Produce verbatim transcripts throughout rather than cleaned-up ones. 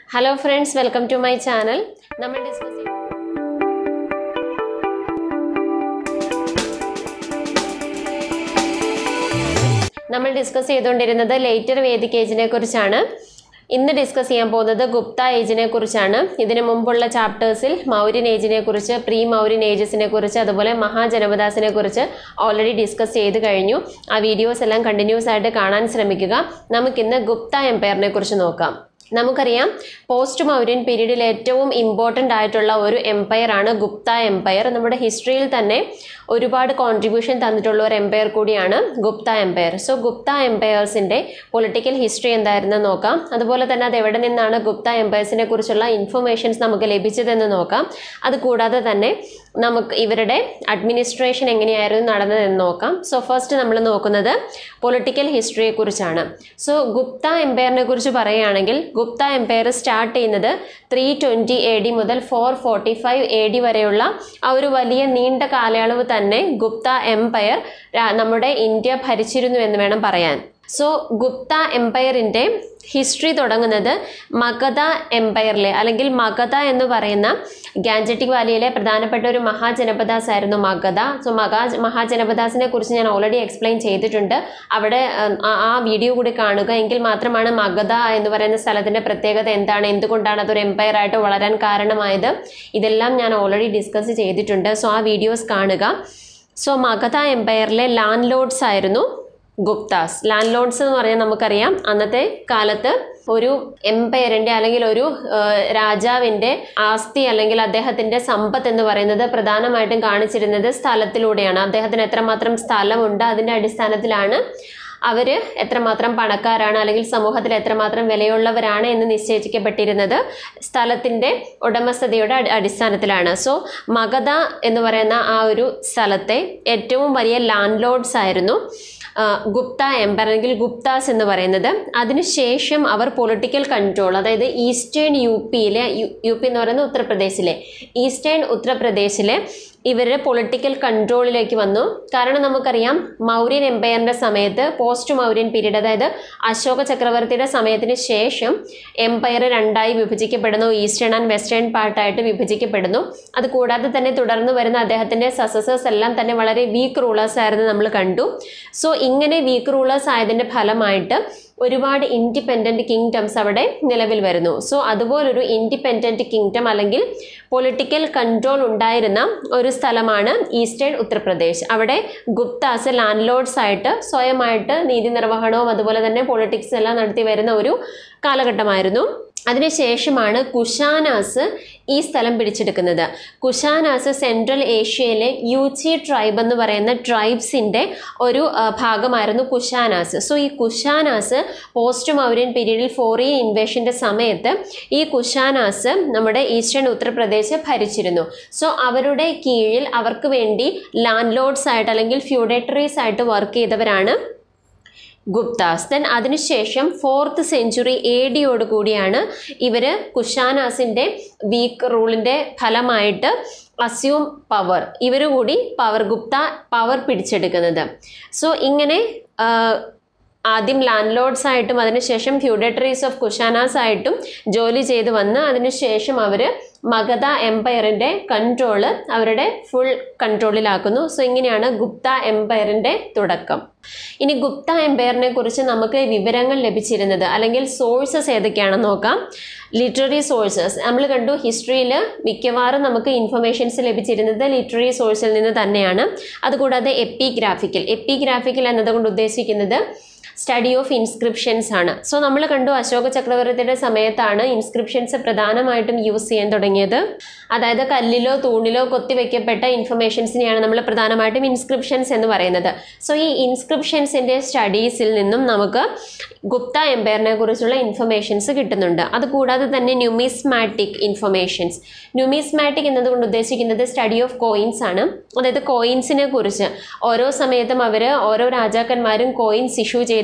Hello friends, welcome to my channel. നമ്മൾ discuss നമ്മൾ discuss ചെയ്തുകൊണ്ടിരുന്നത് ലേറ്റർ വേദിക് ഏജിനെ കുറിച്ചാണ്. ഇന്ന് ഡിസ്കസ് ചെയ്യാൻ പോകുന്നത് ഗുപ്ത ഏജിനെ കുറിച്ചാണ്. ഇതിനു മുമ്പുള്ള ചാപ്റ്റേഴ്സിൽ മൗര്യൻ ഏജിനെ കുറിച്ച്, പ്രീ മൗര്യൻ ഏജസിനെ കുറിച്ച്, അതുപോലെ മഹാജനപദാസിനെ കുറിച്ച് ഓൾറെഡി ഡിസ്കസ് ചെയ്ത് കഴിഞ്ഞു. ആ വീഡിയോസ് എല്ലാം കണ്ടിന്യൂസ് ആയിട്ട് കാണാൻ ശ്രമിക്കുക. നമുക്കിന്ന് ഗുപ്ത എംപയറിനെ കുറിച്ച് നോക്കാം. നമുക്കറിയാം പോസ്റ്റ് മൗര്യൻ പീരീഡിൽ ഏറ്റവും ഇമ്പോർട്ടൻ്റ് ആയിട്ടുള്ള ഒരു എംപയർ ആണ് ഗുപ്ത എംപയർ. നമ്മുടെ ഹിസ്റ്ററിയിൽ തന്നെ ഒരുപാട് കോൺട്രിബ്യൂഷൻ തന്നിട്ടുള്ള ഒരു എംപയർ കൂടിയാണ് ഗുപ്ത എംപയർ. സോ ഗുപ്ത എംപയേഴ്സിൻ്റെ പൊളിറ്റിക്കൽ ഹിസ്റ്ററി എന്തായിരുന്നു നോക്കാം. അതുപോലെ തന്നെ അത് എവിടെ നിന്നാണ് ഗുപ്ത എംപയേഴ്സിനെ കുറിച്ചുള്ള ഇൻഫർമേഷൻസ് നമുക്ക് ലഭിച്ചതെന്ന് നോക്കാം. അതുകൂടാതെ തന്നെ നമുക്ക് ഇവരുടെ അഡ്മിനിസ്ട്രേഷൻ എങ്ങനെയായിരുന്നു നടന്നതെന്ന് നോക്കാം. സോ ഫസ്റ്റ് നമ്മൾ നോക്കുന്നത് പൊളിറ്റിക്കൽ ഹിസ്റ്ററിയെ കുറിച്ചാണ്. സോ ഗുപ്ത എംപയറിനെ കുറിച്ച് പറയുകയാണെങ്കിൽ ഗുപ്ത എംപയർ സ്റ്റാർട്ട് ചെയ്യുന്നത് ത്രീ ട്വൻറ്റി എ ഡി മുതൽ four forty five A D വരെയുള്ള ആ ഒരു വലിയ നീണ്ട കാലയളവ് തന്നെ ഗുപ്ത എംപയർ നമ്മുടെ ഇന്ത്യ ഭരിച്ചിരുന്നു എന്ന് വേണം പറയാൻ. സോ ഗുപ്ത എംപയറിൻ്റെ ഹിസ്റ്ററി തുടങ്ങുന്നത് മഗധ എംപയറിലെ അല്ലെങ്കിൽ മഗധ എന്ന് പറയുന്ന ഗാൻജറ്റിക് വാലിയിലെ പ്രധാനപ്പെട്ട ഒരു മഹാജനപദാസ് ആയിരുന്നു മഗധ. സോ മഹാ മഹാജനപദാസിനെ കുറിച്ച് ഞാൻ ഓൾറെഡി എക്സ്പ്ലെയിൻ ചെയ്തിട്ടുണ്ട്. അവിടെ ആ വീഡിയോ കൂടി കാണുക. എങ്കിൽ മാത്രമാണ് മഗധ എന്ന് പറയുന്ന സ്ഥലത്തിൻ്റെ പ്രത്യേകത എന്താണ്, എന്തുകൊണ്ടാണ് അതൊരു എംപയർ ആയിട്ട് വളരാൻ കാരണമായത്, ഇതെല്ലാം ഞാൻ ഓൾറെഡി ഡിസ്കസ് ചെയ്തിട്ടുണ്ട്. സോ ആ വീഡിയോസ് കാണുക. സോ മഗധ എംപയറിലെ ലാൻഡ് ലോഡ്സ് ആയിരുന്നു ഗുപ്താസ്. ലാൻഡ് ലോഡ്സ് എന്ന് പറഞ്ഞാൽ നമുക്കറിയാം അന്നത്തെ കാലത്ത് ഒരു എംപയറിൻ്റെ അല്ലെങ്കിൽ ഒരു രാജാവിൻ്റെ ആസ്തി അല്ലെങ്കിൽ അദ്ദേഹത്തിൻ്റെ സമ്പത്ത് എന്ന് പറയുന്നത് പ്രധാനമായിട്ടും കാണിച്ചിരുന്നത് സ്ഥലത്തിലൂടെയാണ്. അദ്ദേഹത്തിന് എത്രമാത്രം സ്ഥലമുണ്ട് അതിൻ്റെ അടിസ്ഥാനത്തിലാണ് അവർ എത്രമാത്രം പണക്കാരാണ് അല്ലെങ്കിൽ സമൂഹത്തിൽ എത്രമാത്രം വിലയുള്ളവരാണ് എന്ന് നിശ്ചയിക്കപ്പെട്ടിരുന്നത് സ്ഥലത്തിൻ്റെ ഉടമസ്ഥതയുടെ അടിസ്ഥാനത്തിലാണ്. സോ മഗധ എന്ന് പറയുന്ന ആ ഒരു സ്ഥലത്തെ ഏറ്റവും വലിയ ലാൻഡ് ലോഡ്സ് ആയിരുന്നു ഗുപ്ത എംപയർ അല്ലെങ്കിൽ ഗുപ്താസ് എന്ന് പറയുന്നത്. അതിനുശേഷം അവർ പൊളിറ്റിക്കൽ കൺട്രോൾ, അതായത് ഈസ്റ്റേൺ യു പിയിലെ യു പി എന്ന് പറയുന്നത് ഉത്തർപ്രദേശിലെ ഈസ്റ്റേൺ ഉത്തർപ്രദേശിലെ ഇവരുടെ പൊളിറ്റിക്കൽ കൺട്രോളിലേക്ക് വന്നു. കാരണം നമുക്കറിയാം മൗര്യൻ എംപയറിൻ്റെ സമയത്ത് പോസ്റ്റ് മൗര്യൻ പീരീഡ്, അതായത് അശോക ചക്രവർത്തിയുടെ സമയത്തിന് ശേഷം എംപയർ രണ്ടായി വിഭജിക്കപ്പെടുന്നു. ഈസ്റ്റേൺ ആൻഡ് വെസ്റ്റേൺ പാർട്ടായിട്ട് വിഭജിക്കപ്പെടുന്നു. അതുകൂടാതെ തന്നെ തുടർന്ന് വരുന്ന അദ്ദേഹത്തിൻ്റെ സക്സസേഴ്സ് എല്ലാം തന്നെ വളരെ വീക്ക് റൂളേഴ്സ് ആയിരുന്നു നമ്മൾ കണ്ടു. സോ ഇങ്ങനെ വീക്ക് റൂളേഴ്സ് ആയതിൻ്റെ ഫലമായിട്ട് ഒരുപാട് ഇൻഡിപെൻഡൻറ്റ് കിങ്ഡംസ് അവിടെ നിലവിൽ വരുന്നു. സോ അതുപോലൊരു ഇൻഡിപെൻഡൻറ്റ് കിങ്ഡം അല്ലെങ്കിൽ പൊളിറ്റിക്കൽ കൺട്രോൾ ഉണ്ടായിരുന്ന ഒരു സ്ഥലമാണ് ഈസ്റ്റേൺ ഉത്തർപ്രദേശ്. അവിടെ ഗുപ്താസ് ലാൻഡ് ലോഡ്സ് ആയിട്ട് സ്വയമായിട്ട് നീതി നിർവഹണവും അതുപോലെ തന്നെ പൊളിറ്റിക്സ് എല്ലാം നടത്തി വരുന്ന ഒരു കാലഘട്ടമായിരുന്നു. അതിനുശേഷമാണ് കുഷാനാസ് ഈ സ്ഥലം പിടിച്ചെടുക്കുന്നത്. കുഷാനാസ് സെൻട്രൽ ഏഷ്യയിലെ യൂച്ചി ട്രൈബ് എന്ന് പറയുന്ന ട്രൈബ്സിൻ്റെ ഒരു ഭാഗമായിരുന്നു കുഷാനാസ്. സോ ഈ കുഷാനാസ് പോസ്റ്റ് മൗര്യൻ പീരീഡിൽ ഫോറിയൻ ഇൻവേഷൻ്റെ സമയത്ത് ഈ കുഷാനാസ് നമ്മുടെ ഈസ്റ്റേൺ ഉത്തർപ്രദേശ് ഭരിച്ചിരുന്നു. സോ അവരുടെ കീഴിൽ അവർക്ക് വേണ്ടി ലാൻഡ് ലോഡ്സ് ആയിട്ട് അല്ലെങ്കിൽ ഫ്യൂഡേറ്ററീസ് ആയിട്ട് വർക്ക് ചെയ്തവരാണ് ഗുപ്താസ്. ദെൻ അതിനുശേഷം ഫോർത്ത് സെഞ്ചുറി എ ഡിയോട് കൂടിയാണ് ഇവർ കുഷാനാസിൻ്റെ വീക്ക് റൂളിൻ്റെ ഫലമായിട്ട് അസ്യൂം പവർ, ഇവർ കൂടി പവർ ഗുപ്ത പവർ പിടിച്ചെടുക്കുന്നത്. സോ ഇങ്ങനെ ആദ്യം ലാൻഡ് ലോഡ്സ് ആയിട്ടും അതിനുശേഷം ഫ്യൂഡേറ്ററീസ് ഓഫ് കുഷാനാസ് ആയിട്ടും ജോലി ചെയ്ത് വന്ന് അതിനുശേഷം അവർ മഗധ എംപയറിൻ്റെ കൺട്രോള് അവരുടെ ഫുൾ കൺട്രോളിലാക്കുന്നു. സോ ഇങ്ങനെയാണ് ഗുപ്ത എംപയറിൻ്റെ തുടക്കം. ഇനി ഗുപ്ത എംപയറിനെ കുറിച്ച് നമുക്ക് വിവരങ്ങൾ ലഭിച്ചിരുന്നത് അല്ലെങ്കിൽ സോഴ്സസ് ഏതൊക്കെയാണെന്ന് നോക്കാം. ലിറ്റററി സോഴ്സസ് നമ്മൾ കണ്ടു. ഹിസ്റ്ററിയിൽ മിക്കവാറും നമുക്ക് ഇൻഫർമേഷൻസ് ലഭിച്ചിരുന്നത് ലിറ്റററി സോഴ്സിൽ നിന്ന് തന്നെയാണ്. അതുകൂടാതെ എപ്പിഗ്രാഫിക്കൽ എപ്പിഗ്രാഫിക്കൽ എന്നതുകൊണ്ട് ഉദ്ദേശിക്കുന്നത് സ്റ്റഡി ഓഫ് ഇൻസ്ക്രിപ്ഷൻസ് ആണ്. സോ നമ്മൾ കണ്ടു അശോക ചക്രവർത്തിയുടെ സമയത്താണ് ഇൻസ്ക്രിപ്ഷൻസ് പ്രധാനമായിട്ടും യൂസ് ചെയ്യാൻ തുടങ്ങിയത്. അതായത് കല്ലിലോ തൂണിലോ കൊത്തിവെക്കപ്പെട്ട ഇൻഫർമേഷൻസിനെയാണ് നമ്മൾ പ്രധാനമായിട്ടും ഇൻസ്ക്രിപ്ഷൻസ് എന്ന് പറയുന്നത്. സോ ഈ ഇൻസ്ക്രിപ്ഷൻസിൻ്റെ സ്റ്റഡീസിൽ നിന്നും നമുക്ക് ഗുപ്ത എംപയറിനെ കുറിച്ചുള്ള ഇൻഫർമേഷൻസ് കിട്ടുന്നുണ്ട്. അതുകൂടാതെ തന്നെ ന്യൂമിസ്മാറ്റിക് ഇൻഫർമേഷൻസ്. ന്യൂമിസ്മാറ്റിക് എന്നതുകൊണ്ട് ഉദ്ദേശിക്കുന്നത് സ്റ്റഡി ഓഫ് കോയിൻസ് ആണ്. അതായത് കോയിൻസിനെ കുറിച്ച് ഓരോ സമയത്തും അവർ ഓരോ രാജാക്കന്മാരും കോയിൻസ് ഇഷ്യൂ ചെയ്ത്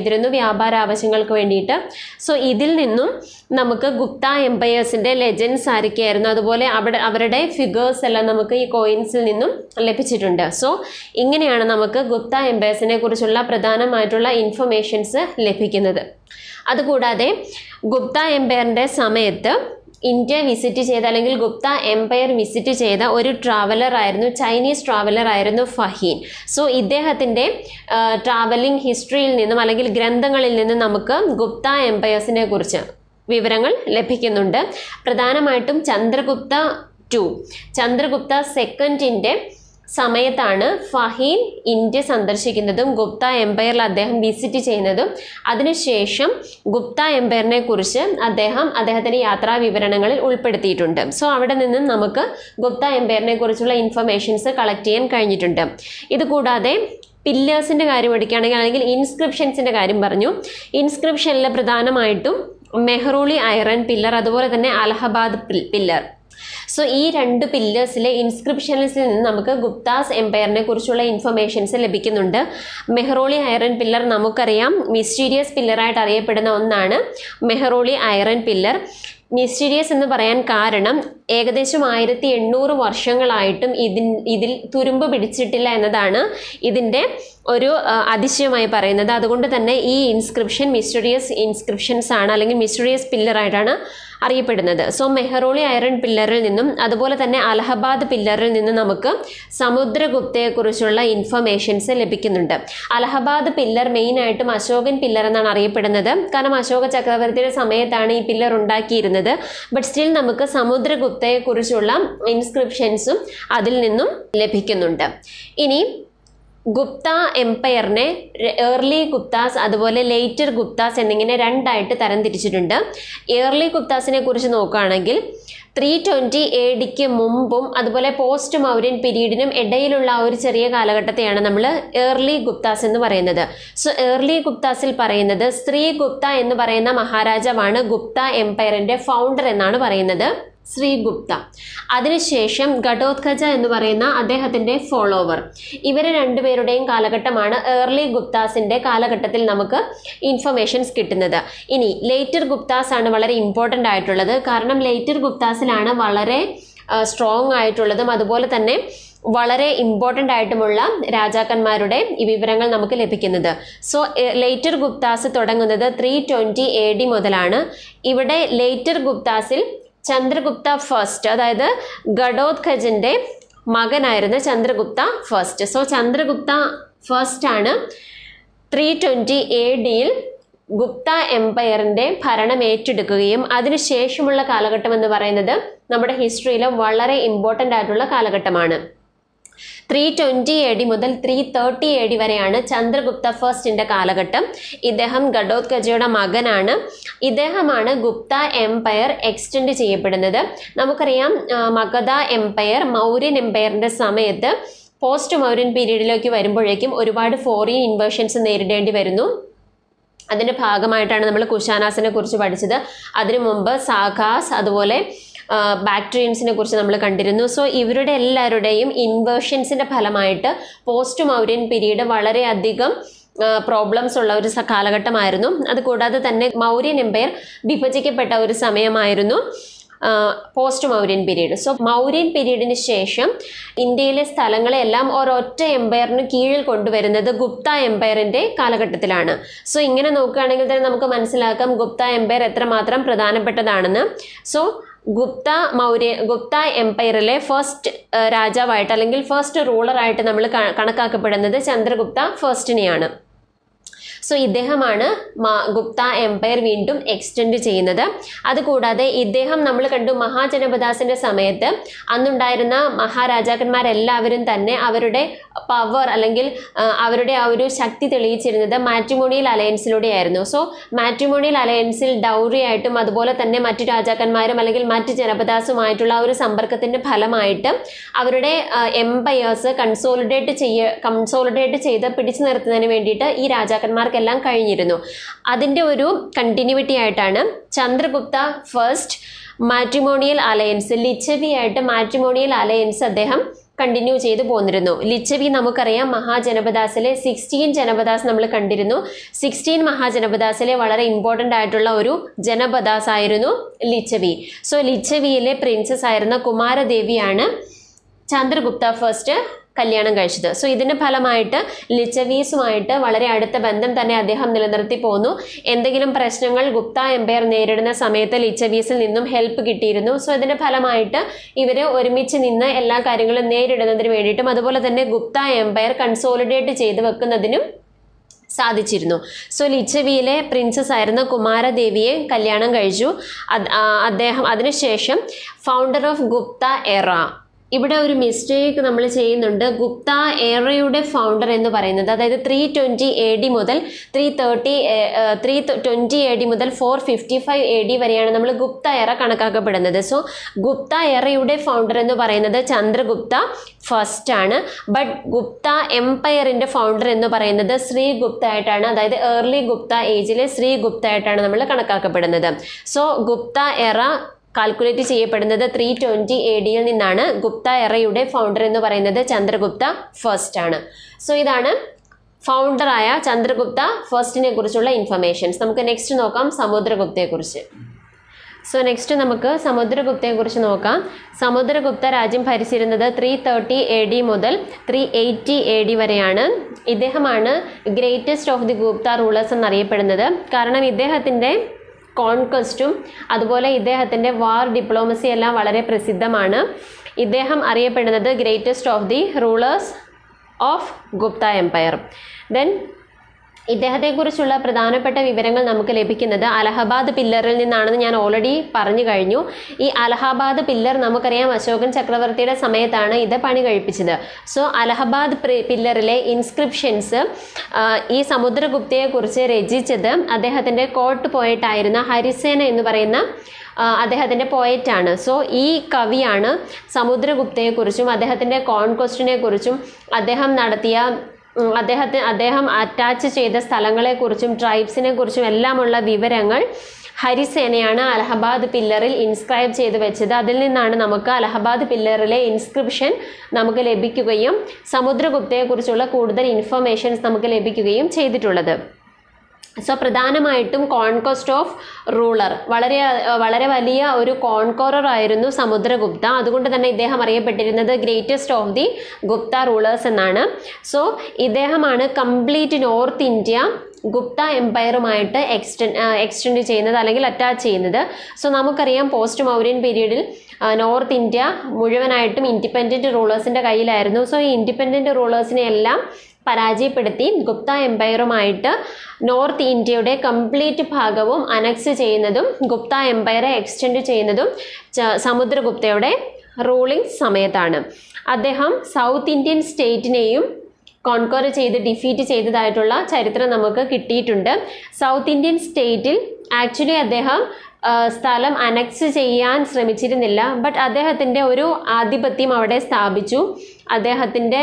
ചെയ്തിരുന്നു വ്യാപാര ആവശ്യങ്ങൾക്ക് വേണ്ടിയിട്ട്. സോ ഇതിൽ നിന്നും നമുക്ക് ഗുപ്ത എംപയേഴ്സിൻ്റെ ലെജൻസ് ആരൊക്കെയായിരുന്നു, അതുപോലെ അവിടെ അവരുടെ ഫിഗേഴ്സ് എല്ലാം നമുക്ക് ഈ കോയിൻസിൽ നിന്നും ലഭിച്ചിട്ടുണ്ട്. സോ ഇങ്ങനെയാണ് നമുക്ക് ഗുപ്ത എംപയേഴ്സിനെ കുറിച്ചുള്ള പ്രധാനമായിട്ടുള്ള ഇൻഫർമേഷൻസ് ലഭിക്കുന്നത്. അതുകൂടാതെ ഗുപ്ത എംപയറിൻ്റെ സമയത്ത് ഇന്ത്യ വിസിറ്റ് ചെയ്ത അല്ലെങ്കിൽ ഗുപ്ത എംപയർ വിസിറ്റ് ചെയ്ത ഒരു ട്രാവലർ ആയിരുന്നു, ചൈനീസ് ട്രാവലർ ആയിരുന്നു ഫഹീൻ. സോ ഇദ്ദേഹത്തിൻ്റെ ട്രാവലിംഗ് ഹിസ്റ്ററിയിൽ നിന്നും അല്ലെങ്കിൽ ഗ്രന്ഥങ്ങളിൽ നിന്നും നമുക്ക് ഗുപ്ത എംപയേഴ്സിനെ കുറിച്ച് വിവരങ്ങൾ ലഭിക്കുന്നുണ്ട്. പ്രധാനമായിട്ടും ചന്ദ്രഗുപ്ത ടു ചന്ദ്രഗുപ്ത സെക്കൻഡിൻ്റെ സമയത്താണ് ഫഹീൻ ഇന്ത്യ സന്ദർശിക്കുന്നതും ഗുപ്ത എംപയറിൽ അദ്ദേഹം വിസിറ്റ് ചെയ്യുന്നതും. അതിനുശേഷം ഗുപ്ത എംപയറിനെ കുറിച്ച് അദ്ദേഹം അദ്ദേഹത്തിൻ്റെ യാത്രാ വിവരണങ്ങളിൽ ഉൾപ്പെടുത്തിയിട്ടുണ്ട്. സോ അവിടെ നിന്നും നമുക്ക് ഗുപ്ത എംപയറിനെ കുറിച്ചുള്ള ഇൻഫർമേഷൻസ് കളക്ട് ചെയ്യാൻ കഴിഞ്ഞിട്ടുണ്ട്. ഇതുകൂടാതെ പില്ലേഴ്സിൻ്റെ കാര്യം എടുക്കുകയാണെങ്കിൽ അല്ലെങ്കിൽ ഇൻസ്ക്രിപ്ഷൻസിൻ്റെ കാര്യം പറഞ്ഞു. ഇൻസ്ക്രിപ്ഷനിൽ പ്രധാനമായിട്ടും മെഹ്റൂളി ഐറൺ പില്ലർ, അതുപോലെ തന്നെ അലഹബാദ് പില്ലർ. സോ ഈ രണ്ട് പില്ലേഴ്സിലെ ഇൻസ്ക്രിപ്ഷൻസിൽ നിന്ന് നമുക്ക് ഗുപ്താസ് എംപയറിനെ കുറിച്ചുള്ള ഇൻഫർമേഷൻസ് ലഭിക്കുന്നുണ്ട്. മെഹ്റോളി ഐറൺ പില്ലർ നമുക്കറിയാം മിസ്റ്റീരിയസ് പില്ലറായിട്ട് അറിയപ്പെടുന്ന ഒന്നാണ് മെഹ്റോളി ഐറൺ പില്ലർ. മിസ്റ്റീരിയസ് എന്ന് പറയാൻ കാരണം ഏകദേശം ആയിരത്തി എണ്ണൂറ് വർഷങ്ങളായിട്ടും ഇതിൻ ഇതിൽ തുരുമ്പ് പിടിച്ചിട്ടില്ല എന്നതാണ് ഇതിൻ്റെ ഒരു അതിശയമായി പറയുന്നത്. അതുകൊണ്ട് തന്നെ ഈ ഇൻസ്ക്രിപ്ഷൻ മിസ്റ്റീരിയസ് ഇൻസ്ക്രിപ്ഷൻസ് ആണ് അല്ലെങ്കിൽ മിസ്റ്റീരിയസ് പില്ലറായിട്ടാണ് അറിയപ്പെടുന്നത്. സോ മെഹ്റോളി ഐറൺ പില്ലറിൽ നിന്നും അതുപോലെ തന്നെ അലഹബാദ് പില്ലറിൽ നിന്നും നമുക്ക് സമുദ്രഗുപ്തയെക്കുറിച്ചുള്ള ഇൻഫർമേഷൻസ് ലഭിക്കുന്നുണ്ട്. അലഹബാദ് പില്ലർ മെയിനായിട്ടും അശോകൻ പില്ലർ എന്നാണ് അറിയപ്പെടുന്നത്. കാരണം അശോക ചക്രവർത്തിയുടെ സമയത്താണ് ഈ പില്ലർ ഉണ്ടാക്കിയിരുന്നത്. ബട്ട് സ്റ്റിൽ നമുക്ക് സമുദ്രഗുപ്തയെക്കുറിച്ചുള്ള ഇൻസ്ക്രിപ്ഷൻസും അതിൽ നിന്നും ലഭിക്കുന്നുണ്ട്. ഇനി ഗുപ്ത എംപയറിനെ ഏർലി ഗുപ്താസ് അതുപോലെ ലേറ്റർ ഗുപ്താസ് എന്നിങ്ങനെ രണ്ടായിട്ട് തരംതിരിച്ചിട്ടുണ്ട്. ഏർലി ഗുപ്താസിനെ കുറിച്ച് നോക്കുകയാണെങ്കിൽ ത്രീ ട്വൻറ്റി എ ഡിക്ക് മുമ്പും അതുപോലെ പോസ്റ്റ് മൗര്യൻ പീരീഡിനും ഇടയിലുള്ള ആ ഒരു ചെറിയ കാലഘട്ടത്തെയാണ് നമ്മൾ ഏർലി ഗുപ്താസ് എന്ന് പറയുന്നത്. സോ ഏർലി ഗുപ്താസിൽ പറയുന്നത് ശ്രീഗുപ്ത എന്ന് പറയുന്ന മഹാരാജാവാണ് ഗുപ്ത എംപയറിൻ്റെ ഫൗണ്ടർ എന്നാണ് പറയുന്നത്, ശ്രീഗുപ്ത. അതിനുശേഷം ഘടോത്കച എന്ന് പറയുന്ന അദ്ദേഹത്തിൻ്റെ ഫോളോവർ. ഇവർ രണ്ടുപേരുടെയും കാലഘട്ടമാണ് ഏർലി ഗുപ്താസിൻ്റെ കാലഘട്ടത്തിൽ നമുക്ക് ഇൻഫർമേഷൻസ് കിട്ടുന്നത്. ഇനി ലേറ്റർ ഗുപ്താസ് ആണ് വളരെ ഇമ്പോർട്ടൻ്റ് ആയിട്ടുള്ളത്. കാരണം ലേറ്റർ ഗുപ്താസിലാണ് വളരെ സ്ട്രോങ് ആയിട്ടുള്ളതും അതുപോലെ തന്നെ വളരെ ഇമ്പോർട്ടൻ്റ് ആയിട്ടുമുള്ള രാജാക്കന്മാരുടെ ഈ വിവരങ്ങൾ നമുക്ക് ലഭിക്കുന്നത്. സോ ലേറ്റർ ഗുപ്താസ് തുടങ്ങുന്നത് ത്രീ ട്വൻറ്റി എ ഡി മുതലാണ്. ഇവിടെ ലേറ്റർ ഗുപ്താസിൽ ചന്ദ്രഗുപ്ത ഫസ്റ്റ്, അതായത് ഘടോത്കചൻ്റെ മകനായിരുന്ന Chandragupta first. So Chandragupta first ആണ് ത്രീ ട്വൻറ്റി എ ഡിയിൽ ഗുപ്ത എംപയറിൻ്റെ ഭരണം ഏറ്റെടുക്കുകയും അതിനുശേഷമുള്ള കാലഘട്ടം എന്ന് പറയുന്നത് നമ്മുടെ ഹിസ്റ്ററിയിലെ വളരെ ഇമ്പോർട്ടൻ്റ് ആയിട്ടുള്ള കാലഘട്ടമാണ്. ത്രീ ട്വൻറ്റി എ ഡി മുതൽ ത്രീ തേർട്ടി എ ഡി വരെയാണ് ചന്ദ്രഗുപ്ത ഫസ്റ്റിൻ്റെ കാലഘട്ടം. ഇദ്ദേഹം ഘടോത്കചയുടെ മകനാണ്. ഇദ്ദേഹമാണ് ഗുപ്ത എംപയർ എക്സ്റ്റെൻഡ് ചെയ്യപ്പെടുന്നത്. നമുക്കറിയാം മഗധ എംപയർ മൗര്യൻ എംപയറിൻ്റെ സമയത്ത് പോസ്റ്റ് മൗര്യൻ പീരീഡിലേക്ക് വരുമ്പോഴേക്കും ഒരുപാട് ഫോറിൻ ഇൻവേഷൻസ് നേരിടേണ്ടി വരുന്നു. അതിൻ്റെ ഭാഗമായിട്ടാണ് നമ്മൾ കുശാനാസിനെ കുറിച്ച് പഠിച്ചത്. അതിനു മുമ്പ് സാഖാസ് അതുപോലെ ബാക്ട്രിയൻസിനെ കുറിച്ച് നമ്മൾ കണ്ടിരുന്നു. സോ ഇവരുടെ എല്ലാവരുടെയും ഇൻവേർഷൻസിൻ്റെ ഫലമായിട്ട് പോസ്റ്റ് മൗര്യൻ പീരീഡ് വളരെയധികം പ്രോബ്ലംസ് ഉള്ള ഒരു കാലഘട്ടമായിരുന്നു. അതുകൂടാതെ തന്നെ മൗര്യൻ എംപയർ വിഭജിക്കപ്പെട്ട ഒരു സമയമായിരുന്നു post Mauryan period. So Mauryan പീരീഡിന് ശേഷം ഇന്ത്യയിലെ സ്ഥലങ്ങളെല്ലാം ഒരൊറ്റ എംപയറിന് കീഴിൽ കൊണ്ടുവരുന്നത് ഗുപ്ത എംപയറിൻ്റെ കാലഘട്ടത്തിലാണ്. സോ ഇങ്ങനെ നോക്കുകയാണെങ്കിൽ തന്നെ നമുക്ക് മനസ്സിലാക്കാം ഗുപ്ത എംപയർ എത്രമാത്രം പ്രധാനപ്പെട്ടതാണെന്ന്. സോ ഗുപ്ത മൗര്യ ഗുപ്ത എംപയറിലെ ഫസ്റ്റ് രാജാവായിട്ട് അല്ലെങ്കിൽ ഫസ്റ്റ് റൂളറായിട്ട് നമ്മൾ കണക്കാക്കപ്പെടുന്നത് ചന്ദ്രഗുപ്ത ഫസ്റ്റിനെയാണ്. സോ ഇദ്ദേഹമാണ് ഗുപ്ത എംപയർ വീണ്ടും എക്സ്റ്റെൻഡ് ചെയ്യുന്നത്. അതുകൂടാതെ ഇദ്ദേഹം നമ്മൾ കണ്ടു മഹാജനപദാസിൻ്റെ സമയത്ത് അന്നുണ്ടായിരുന്ന മഹാരാജാക്കന്മാരെല്ലാവരും തന്നെ അവരുടെ പവർ അല്ലെങ്കിൽ അവരുടെ ആ ഒരു ശക്തി തെളിയിച്ചിരുന്നത് മാട്രിമോണിയൽ അലയൻസിലൂടെയായിരുന്നു. സോ മാട്രിമോണിയൽ അലയൻസിൽ ഡൗറി ആയിട്ടും അതുപോലെ തന്നെ മറ്റു രാജാക്കന്മാരും അല്ലെങ്കിൽ മറ്റ് ജനപദാസുമായിട്ടുള്ള ഒരു സമ്പർക്കത്തിൻ്റെ ഫലമായിട്ട് അവരുടെ എംപയേഴ്സ് കൺസോളിഡേറ്റ് ചെയ്യ കൺസോളിഡേറ്റ് ചെയ്ത് പിടിച്ചു നിർത്തുന്നതിന് വേണ്ടിയിട്ട് ഈ രാജാക്കന്മാർ എല്ലാം കഴിഞ്ഞിരുന്നു. അതിൻ്റെ ഒരു കണ്ടിന്യൂറ്റി ആയിട്ടാണ് Chandragupta first matrimonial alliance Licchavi ആയിട്ട് മാട്രിമോണിയൽ അലയൻസ് അദ്ദേഹം കണ്ടിന്യൂ ചെയ്ത് പോന്നിരുന്നു. ലിച്ചവി നമുക്കറിയാം മഹാജനപദാസിലെ സിക്സ്റ്റീൻ ജനപദാസ് നമ്മൾ കണ്ടിരുന്നു. സിക്സ്റ്റീൻ മഹാജനപദാസിലെ വളരെ ഇമ്പോർട്ടൻ്റ് ആയിട്ടുള്ള ഒരു ജനപദാസ് ആയിരുന്നു ലിച്ചവി. സോ ലിച്ചവിയിലെ പ്രിൻസസ് ആയിരുന്ന കുമാരദേവിയാണ് ചന്ദ്രഗുപ്ത ഫസ്റ്റ് കല്യാണം കഴിച്ചത്. സോ ഇതിന്റെ ഫലമായിട്ട് ലിച്ചവീസുമായിട്ട് വളരെ അടുത്ത ബന്ധം തന്നെ അദ്ദേഹം നിലനിർത്തി പോന്നു. എന്തെങ്കിലും പ്രശ്നങ്ങൾ ഗുപ്ത എംപയർ നേരിടുന്ന സമയത്ത് ലിച്ചവീസിൽ നിന്നും ഹെൽപ്പ് കിട്ടിയിരുന്നു. സോ ഇതിന്റെ ഫലമായിട്ട് ഇവര് ഒരുമിച്ച് നിന്ന് എല്ലാ കാര്യങ്ങളും നേരിടുന്നതിന് വേണ്ടിയിട്ടും അതുപോലെ തന്നെ ഗുപ്ത എംപയർ കൺസോളിഡേറ്റ് ചെയ്ത് വെക്കുന്നതിനും സാധിച്ചിരുന്നു. സോ ലിച്ചവിയിലെ പ്രിൻസസ് ആയിരുന്ന കുമാരദേവിയെ കല്യാണം കഴിച്ചു. അദ്ദേഹം അതിനുശേഷം ഫൗണ്ടർ ഓഫ് ഗുപ്ത എറ, ഇവിടെ ഒരു മിസ്റ്റേക്ക് നമ്മൾ ചെയ്യുന്നുണ്ട്. ഗുപ്ത എറയുടെ ഫൗണ്ടർ എന്ന് പറയുന്നത് അതായത് ത്രീ ട്വൻറ്റി എ ഡി മുതൽ three thirty three twenty A D മുതൽ four fifty five A D വരെയാണ് നമ്മൾ ഗുപ്ത എറ കണക്കാക്കപ്പെടുന്നത്. സോ ഗുപ്ത എറയുടെ ഫൗണ്ടർ എന്ന് പറയുന്നത് ചന്ദ്രഗുപ്ത ഫസ്റ്റ് ആണ്. ബട്ട് ഗുപ്ത എംപയറിൻ്റെ ഫൗണ്ടർ എന്ന് പറയുന്നത് ശ്രീഗുപ്ത ആയിട്ടാണ്. അതായത് ഏർലി ഗുപ്ത ഏജിലെ ശ്രീഗുപ്ത ആയിട്ടാണ് നമ്മൾ കണക്കാക്കപ്പെടുന്നത്. സോ ഗുപ്ത എറ കാൽക്കുലേറ്റ് ചെയ്യപ്പെടുന്നത് ത്രീ ട്വൻറ്റി എ ഡിയിൽ നിന്നാണ്. ഗുപ്ത എറയുടെ ഫൗണ്ടർ എന്ന് പറയുന്നത് ചന്ദ്രഗുപ്ത ഫസ്റ്റ് ആണ്. സോ ഇതാണ് ഫൗണ്ടറായ ചന്ദ്രഗുപ്ത ഫസ്റ്റിനെ കുറിച്ചുള്ള ഇൻഫർമേഷൻസ്. നമുക്ക് നെക്സ്റ്റ് നോക്കാം സമുദ്രഗുപ്തയെക്കുറിച്ച്. സോ നെക്സ്റ്റ് നമുക്ക് സമുദ്രഗുപ്തയെക്കുറിച്ച് നോക്കാം. സമുദ്രഗുപ്ത രാജ്യം ഭരിച്ചിരുന്നത് ത്രീ തേർട്ടി എ ഡി മുതൽ ത്രീ എയ്റ്റി എ ഡി വരെയാണ്. ഇദ്ദേഹമാണ് greatest of the Gupta rulers എന്നറിയപ്പെടുന്നത്. കാരണം ഇദ്ദേഹത്തിൻ്റെ കോൺക്വസ്റ്റും അതുപോലെ ഇദ്ദേഹത്തിൻ്റെ വാർ ഡിപ്ലോമസി എല്ലാം വളരെ പ്രസിദ്ധമാണ്. ഇദ്ദേഹം അറിയപ്പെടുന്നത് greatest of the rulers of Gupta empire. Then ഇദ്ദേഹത്തെക്കുറിച്ചുള്ള പ്രധാനപ്പെട്ട വിവരങ്ങൾ നമുക്ക് ലഭിക്കുന്നത് അലഹബാദ് പില്ലറിൽ നിന്നാണെന്ന് ഞാൻ ഓൾറെഡി പറഞ്ഞു കഴിഞ്ഞു. ഈ അലഹബാദ് പില്ലർ നമുക്കറിയാം അശോകൻ ചക്രവർത്തിയുടെ സമയത്താണ് ഇത് പണി കഴിപ്പിച്ചത്. സോ അലഹബാദ് പില്ലറിലെ ഇൻസ്ക്രിപ്ഷൻസ് ഈ സമുദ്രഗുപ്തയെക്കുറിച്ച് രചിച്ചത് അദ്ദേഹത്തിൻ്റെ കോർട്ട് പോയറ്റായിരുന്ന ഹരിസേന എന്ന് പറയുന്ന അദ്ദേഹത്തിൻ്റെ പോയറ്റാണ്. സോ ഈ കവിയാണ് സമുദ്രഗുപ്തയെക്കുറിച്ചും അദ്ദേഹത്തിൻ്റെ കോൺക്വസ്റ്റിനെ കുറിച്ചും അദ്ദേഹം നടത്തിയ അദ്ദേഹത്തെ അദ്ദേഹം അറ്റാച്ച് ചെയ്ത സ്ഥലങ്ങളെക്കുറിച്ചും ട്രൈബ്സിനെ കുറിച്ചും എല്ലാമുള്ള വിവരങ്ങൾ ഹരിസേനയാണ് അലഹബാദ് പില്ലറിൽ ഇൻസ്ക്രൈബ് ചെയ്ത് വെച്ചത്. അതിൽ നിന്നാണ് നമുക്ക് അലഹബാദ് പില്ലറിലെ ഇൻസ്ക്രിപ്ഷൻ നമുക്ക് ലഭിക്കുകയും സമുദ്രഗുപ്തയെക്കുറിച്ചുള്ള കൂടുതൽ ഇൻഫർമേഷൻസ് നമുക്ക് ലഭിക്കുകയും ചെയ്തിട്ടുള്ളത്. സോ പ്രധാനമായിട്ടും കോൺക്വസ്റ്റ് ഓഫ് റൂളർ, വളരെ വളരെ വലിയ ഒരു കോൺകോറർ ആയിരുന്നു സമുദ്രഗുപ്ത. അതുകൊണ്ട് തന്നെ ഇദ്ദേഹം അറിയപ്പെട്ടിരുന്നത് greatest of the Gupta rulers എന്നാണ്. സോ ഇദ്ദേഹമാണ് കംപ്ലീറ്റ് നോർത്ത് ഇന്ത്യ ഗുപ്ത എംപയറുമായിട്ട് എക്സ്റ്റെൻഡ് എക്സ്റ്റെൻഡ് ചെയ്യുന്നത് അല്ലെങ്കിൽ അറ്റാച്ച് ചെയ്യുന്നത്. സോ നമുക്കറിയാം പോസ്റ്റ് മൗര്യൻ പീരീഡിൽ നോർത്ത് ഇന്ത്യ മുഴുവനായിട്ടും ഇൻഡിപെൻഡൻറ്റ് റൂളേഴ്സിൻ്റെ കയ്യിലായിരുന്നു. സോ ഈ ഇൻഡിപെൻഡൻറ്റ് റൂളേഴ്സിനെ എല്ലാം പരാജയപ്പെടുത്തി ഗുപ്ത എംപയറുമായിട്ട് നോർത്ത് ഇന്ത്യയുടെ കംപ്ലീറ്റ് ഭാഗവും അനക്സ് ചെയ്യുന്നതും ഗുപ്ത എംപയറെ എക്സ്റ്റെൻഡ് ചെയ്യുന്നതും സമുദ്രഗുപ്തയുടെ റൂളിംഗ് സമയത്താണ്. അദ്ദേഹം സൗത്ത് ഇന്ത്യൻ സ്റ്റേറ്റിനെയും കോൺക്വർ ചെയ്ത് ഡിഫീറ്റ് ചെയ്തതായിട്ടുള്ള ചരിത്രം നമുക്ക് കിട്ടിയിട്ടുണ്ട്. സൗത്ത് ഇന്ത്യൻ സ്റ്റേറ്റിൽ ആക്ച്വലി അദ്ദേഹം സ്ഥലം അനക്സ് ചെയ്യാൻ ശ്രമിച്ചിരുന്നില്ല. ബട്ട് അദ്ദേഹത്തിൻ്റെ ഒരു ആധിപത്യം അവിടെ സ്ഥാപിച്ചു. അദ്ദേഹത്തിൻ്റെ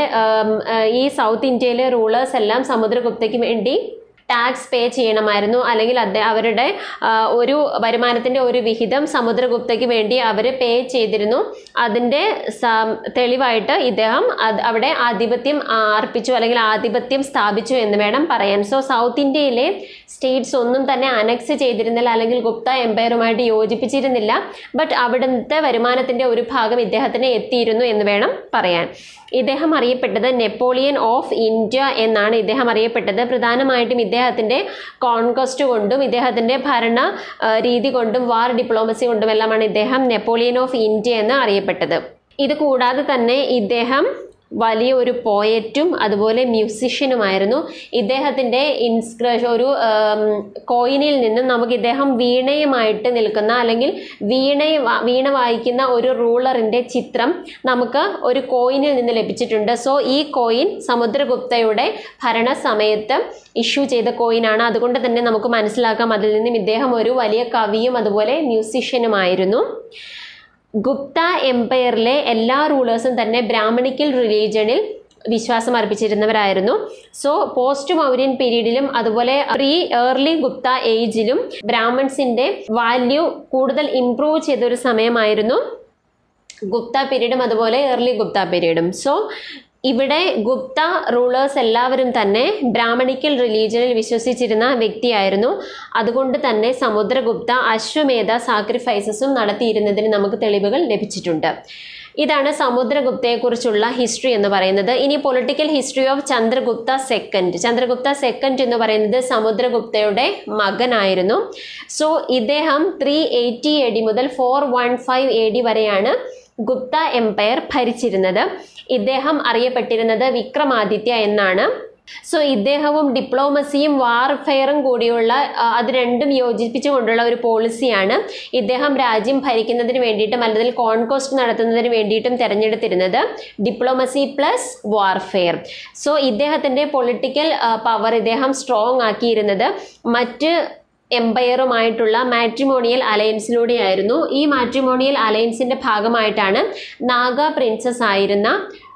ഈ സൗത്ത് ഇന്ത്യയിലെ റൂളേഴ്സ് എല്ലാം സമുദ്രഗുപ്തയ്ക്ക് വേണ്ടി ടാക്സ് പേ ചെയ്യണമായിരുന്നു. അല്ലെങ്കിൽ അദ്ദേഹം അവരുടെ ഒരു വരുമാനത്തിൻ്റെ ഒരു വിഹിതം സമുദ്രഗുപ്തയ്ക്ക് വേണ്ടി അവർ പേ ചെയ്തിരുന്നു. അതിൻ്റെ തെളിവായിട്ട് ഇദ്ദേഹം അവിടെ ആധിപത്യം അർപ്പിച്ചു അല്ലെങ്കിൽ ആധിപത്യം സ്ഥാപിച്ചു എന്ന് വേണം പറയാൻ. സോ സൗത്ത് ഇന്ത്യയിലെ സ്റ്റേറ്റ്സ് ഒന്നും തന്നെ അനക്സ് ചെയ്തിരുന്നില്ല അല്ലെങ്കിൽ ഗുപ്ത എംപയറുമായിട്ട് യോജിപ്പിച്ചിരുന്നില്ല. ബട്ട് അവിടുത്തെ വരുമാനത്തിൻ്റെ ഒരു ഭാഗം ഇദ്ദേഹത്തിന് എത്തിയിരുന്നു എന്ന് വേണം പറയാൻ. ഇദ്ദേഹം അറിയപ്പെട്ടത് നെപ്പോളിയൻ ഓഫ് ഇന്ത്യ എന്നാണ് ഇദ്ദേഹം അറിയപ്പെട്ടത്. പ്രധാനമായിട്ടും ഇദ്ദേഹത്തിൻ്റെ കോൺക്വസ്റ്റ് കൊണ്ടും ഇദ്ദേഹത്തിൻ്റെ ഭരണ രീതി കൊണ്ടും വാർ ഡിപ്ലോമസി കൊണ്ടും എല്ലാമാണ് ഇദ്ദേഹം നെപ്പോളിയൻ ഓഫ് ഇന്ത്യ എന്ന് അറിയപ്പെട്ടത്. ഇത് കൂടാതെ തന്നെ ഇദ്ദേഹം വലിയ ഒരു പോയറ്റും അതുപോലെ മ്യൂസിഷ്യനുമായിരുന്നു. ഇദ്ദേഹത്തിൻ്റെ ഇൻസ്ക്രിപ്ഷൻ ഒരു കോയിനിൽ നിന്നും നമുക്ക് ഇദ്ദേഹം വീണയുമായിട്ട് നിൽക്കുന്ന അല്ലെങ്കിൽ വീണ വീണ വായിക്കുന്ന ഒരു റൂളറിൻ്റെ ചിത്രം നമുക്ക് ഒരു കോയിനിൽ നിന്ന് ലഭിച്ചിട്ടുണ്ട്. സോ ഈ കോയിൻ സമുദ്രഗുപ്തയുടെ ഭരണസമയത്ത് ഇഷ്യൂ ചെയ്ത കോയിനാണ്. അതുകൊണ്ട് തന്നെ നമുക്ക് മനസ്സിലാക്കാം അതിൽ നിന്നും ഇദ്ദേഹം ഒരു വലിയ കവിയും അതുപോലെ മ്യൂസിഷ്യനുമായിരുന്നു. ഗുപ്ത എംപയറിലെ എല്ലാ റൂളേഴ്സും തന്നെ ബ്രാഹ്മണിക്കൽ റിലീജിയനിൽ വിശ്വാസം അർപ്പിച്ചിരുന്നവരായിരുന്നു. സോ പോസ്റ്റ് മൗര്യൻ പീരീഡിലും അതുപോലെ പ്രീ ഏർലി ഗുപ്ത ഏജിലും ബ്രാഹ്മൺസിൻ്റെ വാല്യൂ കൂടുതൽ ഇംപ്രൂവ് ചെയ്തൊരു സമയമായിരുന്നു ഗുപ്ത പീരീഡും അതുപോലെ ഏർലി ഗുപ്ത പീരീഡും. സോ ഇവിടെ ഗുപ്ത റൂളേഴ്സ് എല്ലാവരും തന്നെ ബ്രാഹ്മണിക്കൽ റിലീജിയനിൽ വിശ്വസിച്ചിരുന്ന വ്യക്തിയായിരുന്നു. അതുകൊണ്ട് തന്നെ സമുദ്രഗുപ്ത അശ്വമേധ സാക്രിഫൈസസും നടത്തിയിരുന്നതിന് നമുക്ക് തെളിവുകൾ ലഭിച്ചിട്ടുണ്ട്. ഇതാണ് സമുദ്രഗുപ്തയെക്കുറിച്ചുള്ള ഹിസ്റ്ററി എന്ന് പറയുന്നത്. ഇനി political history of Chandragupta second. Chandragupta second എന്ന് പറയുന്നത് സമുദ്രഗുപ്തയുടെ മകനായിരുന്നു. സോ ഇദ്ദേഹം ത്രീ എയ്റ്റി എ ഡി മുതൽ four one five A D വരെയാണ് ഗുപ്ത എംപയർ ഭരിച്ചിരുന്നത്. ഇദ്ദേഹം അറിയപ്പെട്ടിരുന്നത് വിക്രമാദിത്യ എന്നാണ്. സോ ഇദ്ദേഹവും ഡിപ്ലോമസിയും വാർഫെയറും കൂടിയുള്ള അത് രണ്ടും യോജിപ്പിച്ചുകൊണ്ടുള്ള ഒരു പോളിസിയാണ് ഇദ്ദേഹം രാജ്യം ഭരിക്കുന്നതിന് വേണ്ടിയിട്ടും അല്ലെങ്കിൽ കോൺകോസ്റ്റ് നടത്തുന്നതിന് വേണ്ടിയിട്ടും തിരഞ്ഞെടുത്തിരുന്നത്. Diplomacy plus warfare. സോ ഇദ്ദേഹത്തിൻ്റെ പൊളിറ്റിക്കൽ പവർ ഇദ്ദേഹം സ്ട്രോങ് ആക്കിയിരുന്നത് മറ്റ് എംപയറുമായിട്ടുള്ള മാട്രിമോണിയൽ അലയൻസിലൂടെയായിരുന്നു. ഈ മാട്രിമോണിയൽ അലയൻസിന്റെ ഭാഗമായിട്ടാണ് നാഗ പ്രിൻസസ് ആയിരുന്ന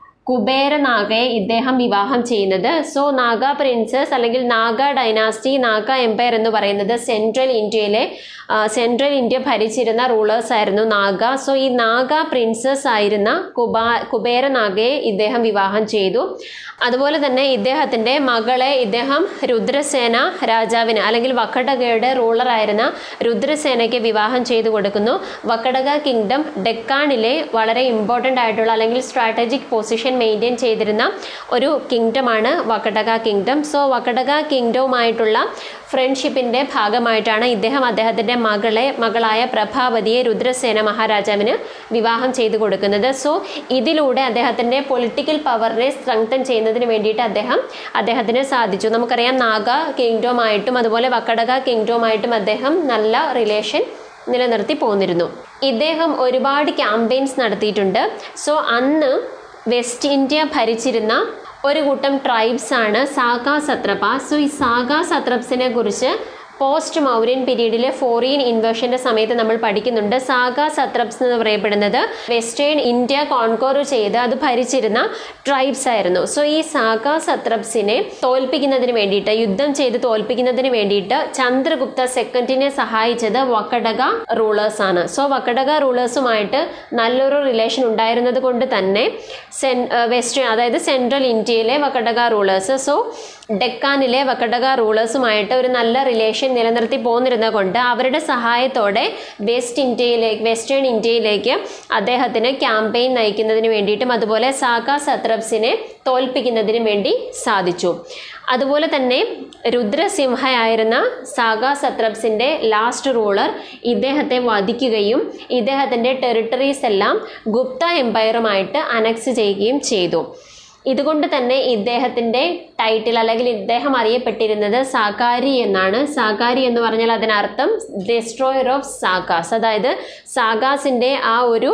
കുബേരനാഗയെ ഇദ്ദേഹം വിവാഹം ചെയ്യുന്നത്. സോ നാഗ പ്രിൻസസ് അല്ലെങ്കിൽ നാഗ ഡൈനാസ്റ്റി, നാഗ എംപയർ എന്ന് പറയുന്നത് സെൻട്രൽ ഇന്ത്യയിലെ സെൻട്രൽ ഇന്ത്യ ഭരിച്ചിരുന്ന റൂളേഴ്സ് ആയിരുന്നു നാഗ. സോ ഈ നാഗ പ്രിൻസസ് ആയിരുന്ന കുബാ കുബേരനാഗയെ ഇദ്ദേഹം വിവാഹം ചെയ്തു. അതുപോലെ തന്നെ ഇദ്ദേഹത്തിൻ്റെ മകളെ ഇദ്ദേഹം രുദ്രസേന രാജാവിന് അല്ലെങ്കിൽ വക്കടകയുടെ റൂളറായിരുന്ന രുദ്രസേനയ്ക്ക് വിവാഹം ചെയ്തു കൊടുക്കുന്നു. വക്കടക കിങ്ഡം ഡെക്കാണിലെ വളരെ ഇമ്പോർട്ടൻ്റ് ആയിട്ടുള്ള അല്ലെങ്കിൽ സ്ട്രാറ്റജിക് പൊസിഷൻ മെയിൻറ്റെയിൻ ചെയ്തിരുന്ന ഒരു കിങ്ഡമാണ് വക്കടക കിങ്ഡം. സോ വക്കടക കിങ്ഡവുമായിട്ടുള്ള ഫ്രണ്ട്ഷിപ്പിൻ്റെ ഭാഗമായിട്ടാണ് ഇദ്ദേഹം അദ്ദേഹത്തിൻ്റെ മകളെ മകളായ പ്രഭാവതിയെ രുദ്രസേന മഹാരാജാവിന് വിവാഹം ചെയ്തു കൊടുക്കുന്നത്. സോ ഇതിലൂടെ അദ്ദേഹത്തിൻ്റെ പൊളിറ്റിക്കൽ പവറിനെ സ്ട്രെങ്തൻ ചെയ്യുന്നതിന് വേണ്ടിയിട്ട് അദ്ദേഹം അദ്ദേഹത്തിന് സാധിച്ചു. നമുക്കറിയാം നാഗ കിങ്ഡവുമായിട്ടും അതുപോലെ വക്കടക കിങ്ഡവുമായിട്ടും അദ്ദേഹം നല്ല റിലേഷൻ നിലനിർത്തി പോന്നിരുന്നു. ഇദ്ദേഹം ഒരുപാട് ക്യാമ്പയിൻസ് നടത്തിയിട്ടുണ്ട്. സോ അന്ന് വെസ്റ്റ് ഇന്ത്യ ഭരിച്ചിരുന്ന ഒരു കൂട്ടം ട്രൈബ്സ് ആണ് സാഗ സത്രപ. സോ ഈ സാഗ സത്രപ്സിനെ കുറിച്ച് പോസ്റ്റ് മൗര്യൻ പീരീഡിലെ ഫോറിൻ ഇൻവേഷൻ്റെ സമയത്ത് നമ്മൾ പഠിക്കുന്നുണ്ട്. സാഗ സത്രപ്സ് എന്ന് പറയപ്പെടുന്നത് വെസ്റ്റേൺ ഇന്ത്യ കോൺകോർ ചെയ്ത് അത് ഭരിച്ചിരുന്ന ട്രൈബ്സ് ആയിരുന്നു. സോ ഈ സാഗ സത്രപ്സിനെ തോൽപ്പിക്കുന്നതിന് വേണ്ടിയിട്ട് യുദ്ധം ചെയ്ത് തോൽപ്പിക്കുന്നതിന് വേണ്ടിയിട്ട് ചന്ദ്രഗുപ്ത സെക്കൻഡിനെ സഹായിച്ചത് വക്കടക റൂളേഴ്സ് ആണ്. സോ വക്കടക റൂളേഴ്സുമായിട്ട് നല്ലൊരു റിലേഷൻ ഉണ്ടായിരുന്നത് കൊണ്ട് തന്നെ സെൻ വെസ്റ്റേൺ അതായത് സെൻട്രൽ ഇന്ത്യയിലെ വക്കടക റൂളേഴ്സ് സോ ഡെക്കാനിലെ വക്കടക റൂളേഴ്സുമായിട്ട് ഒരു നല്ല റിലേഷൻ നിലനിർത്തി പോന്നിരുന്നത് കൊണ്ട് അവരുടെ സഹായത്തോടെ വെസ്റ്റ് ഇന്ത്യയിലേക്ക് വെസ്റ്റേൺ ഇന്ത്യയിലേക്ക് അദ്ദേഹത്തിന് ക്യാമ്പയിൻ നയിക്കുന്നതിന് വേണ്ടിയിട്ടും അതുപോലെ സാഗ സത്രപ്സിനെ തോൽപ്പിക്കുന്നതിനും വേണ്ടി സാധിച്ചു. അതുപോലെ തന്നെ രുദ്രസിംഹയായിരുന്ന സാഗ സത്രപ്സിൻ്റെ ലാസ്റ്റ് റൂളർ ഇദ്ദേഹത്തെ വധിക്കുകയും ഇദ്ദേഹത്തിൻ്റെ ടെറിട്ടറീസ് എല്ലാം ഗുപ്ത എംപയറുമായിട്ട് അനക്സ് ചെയ്യുകയും ചെയ്തു. ഇതുകൊണ്ട് തന്നെ ഇദ്ദേഹത്തിൻ്റെ ടൈറ്റിൽ അല്ലെങ്കിൽ ഇദ്ദേഹം അറിയപ്പെട്ടിരുന്നത് സാകാരി എന്നാണ്. സാകാരി എന്ന് പറഞ്ഞാൽ അതിനർത്ഥം ഡിസ്ട്രോയർ ഓഫ് സാഗാസ്, അതായത് സാഗാസിൻ്റെ ആ ഒരു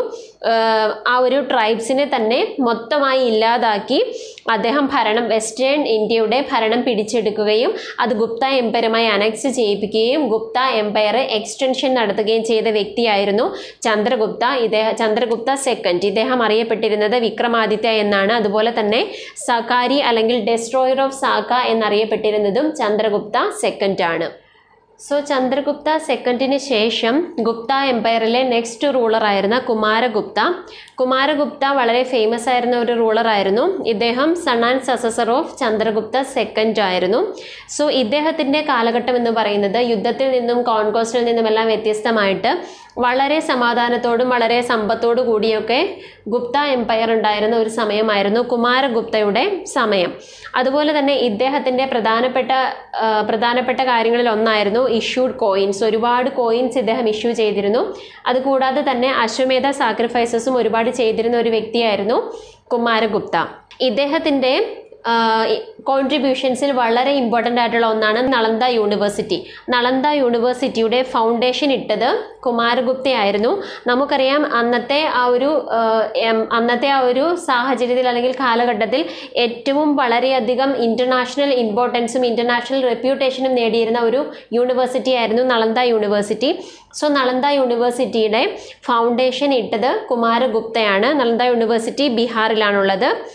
ആ ഒരു ട്രൈബ്സിനെ തന്നെ മൊത്തമായി ഇല്ലാതാക്കി അദ്ദേഹം ഭരണം വെസ്റ്റേൺ ഇന്ത്യയുടെ ഭരണം പിടിച്ചെടുക്കുകയും അത് ഗുപ്ത എംപയറുമായി അനക്സ് ചെയ്യിപ്പിക്കുകയും ഗുപ്ത എംപയർ എക്സ്റ്റൻഷൻ നടത്തുകയും ചെയ്ത വ്യക്തിയായിരുന്നു ചന്ദ്രഗുപ്ത. ഇദ്ദേഹം ചന്ദ്രഗുപ്ത സെക്കൻഡ്. ഇദ്ദേഹം അറിയപ്പെട്ടിരുന്നത് വിക്രമാദിത്യ എന്നാണ്. അതുപോലെ തന്നെ സകാരി അല്ലെങ്കിൽ ഡെസ്ട്രോയർ ഓഫ് സാഗ എന്നറിയപ്പെട്ടിരുന്നതും ചന്ദ്രഗുപ്ത സെക്കൻഡ് ആണ്. സോ ചന്ദ്രഗുപ്ത സെക്കൻഡിന് ശേഷം ഗുപ്ത എംപയറിലെ നെക്സ്റ്റ് റൂളറായിരുന്ന കുമാരഗുപ്ത. കുമാരഗുപ്ത വളരെ ഫേമസ് ആയിരുന്ന ഒരു റൂളറായിരുന്നു. ഇദ്ദേഹം son and successor of Chandragupta second ആയിരുന്നു. സോ ഇദ്ദേഹത്തിൻ്റെ കാലഘട്ടം എന്ന് പറയുന്നത് യുദ്ധത്തിൽ നിന്നും കോൺകോസ്റ്റിൽ നിന്നുമെല്ലാം വ്യത്യസ്തമായിട്ട് വളരെ സമാധാനത്തോടും വളരെ സമ്പത്തോടു കൂടിയൊക്കെ ഗുപ്ത എംപയർ ഉണ്ടായിരുന്ന ഒരു സമയമായിരുന്നു കുമാരഗുപ്തയുടെ സമയം. അതുപോലെ തന്നെ ഇദ്ദേഹത്തിൻ്റെ പ്രധാനപ്പെട്ട പ്രധാനപ്പെട്ട കാര്യങ്ങളിൽ ഒന്നായിരുന്നു ഇഷ്യൂഡ് കോയിൻസ്. ഒരുപാട് കോയിൻസ് ഇദ്ദേഹം ഇഷ്യൂ ചെയ്തിരുന്നു. അതുകൂടാതെ തന്നെ അശ്വമേധ സാക്രിഫൈസസും ഒരുപാട് ചെയ്തിരുന്ന ഒരു വ്യക്തിയായിരുന്നു കുമാരഗുപ്ത. ഇദ്ദേഹത്തിൻ്റെ കോൺട്രിബ്യൂഷൻസിൽ വളരെ ഇമ്പോർട്ടൻ്റ് ആയിട്ടുള്ള ഒന്നാണ് നളന്ദ യൂണിവേഴ്സിറ്റി. നളന്ദ യൂണിവേഴ്സിറ്റിയുടെ ഫൗണ്ടേഷൻ ഇട്ടത് കുമാരഗുപ്തയായിരുന്നു. നമുക്കറിയാം അന്നത്തെ ആ ഒരു അന്നത്തെ ആ ഒരു സാഹചര്യത്തിൽ അല്ലെങ്കിൽ കാലഘട്ടത്തിൽ ഏറ്റവും വളരെയധികം ഇൻ്റർനാഷണൽ ഇമ്പോർട്ടൻസും ഇൻ്റർനാഷണൽ റെപ്യൂട്ടേഷനും നേടിയിരുന്ന ഒരു യൂണിവേഴ്സിറ്റി ആയിരുന്നു നളന്ദ യൂണിവേഴ്സിറ്റി. സോ നളന്ദ യൂണിവേഴ്സിറ്റിയുടെ ഫൗണ്ടേഷൻ ഇട്ടത് കുമാരഗുപ്തയാണ്. നളന്ദ യൂണിവേഴ്സിറ്റി ബീഹാറിലാണുള്ളത്.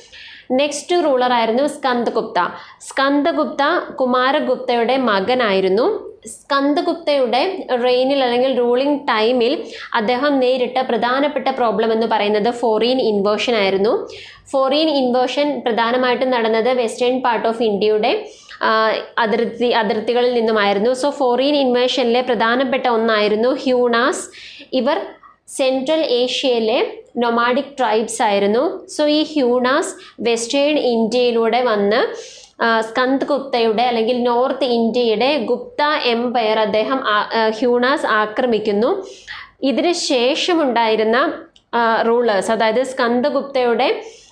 നെക്സ്റ്റ് റൂളർ ആയിരുന്നു സ്കന്ദഗുപ്ത. സ്കന്ദഗുപ്ത കുമാരഗുപ്തയുടെ മകനായിരുന്നു. സ്കന്ദഗുപ്തയുടെ റെയിനിൽ അല്ലെങ്കിൽ റൂളിംഗ് ടൈമിൽ അദ്ദേഹം നേരിട്ട പ്രധാനപ്പെട്ട പ്രോബ്ലം എന്ന് പറയുന്നത് ഫോറിൻ ഇൻവേർഷൻ ആയിരുന്നു. ഫോറിൻ ഇൻവേർഷൻ പ്രധാനമായിട്ടും നടന്നത് വെസ്റ്റേൺ പാർട്ട് ഓഫ് ഇന്ത്യയുടെ അതിർത്തി അതിർത്തികളിൽ നിന്നുമായിരുന്നു. സോ ഫോറിൻ ഇൻവേർഷനിലെ പ്രധാനപ്പെട്ട ഒന്നായിരുന്നു ഹ്യൂണാസ്. ഇവർ സെൻട്രൽ ഏഷ്യയിലെ നൊമാഡിക് ട്രൈബ്സ് ആയിരുന്നു. സോ ഈ ഹ്യൂണാസ് വെസ്റ്റേൺ ഇന്ത്യയിലൂടെ വന്ന് സ്കന്ദഗുപ്തയുടെ അല്ലെങ്കിൽ നോർത്ത് ഇന്ത്യയുടെ ഗുപ്ത എംപയർ അദ്ദേഹം ഹ്യൂണാസ് ആക്രമിക്കുന്നു. ഇതിന് ശേഷമുണ്ടായിരുന്ന റൂളേഴ്സ്, അതായത് സ്കന്ദഗുപ്തയുടെ